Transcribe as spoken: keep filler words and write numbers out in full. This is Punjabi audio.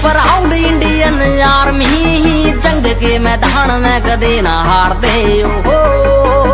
प्राउड इंडियन आर्मी, जंग के मैदान में कदे ना हारते हो।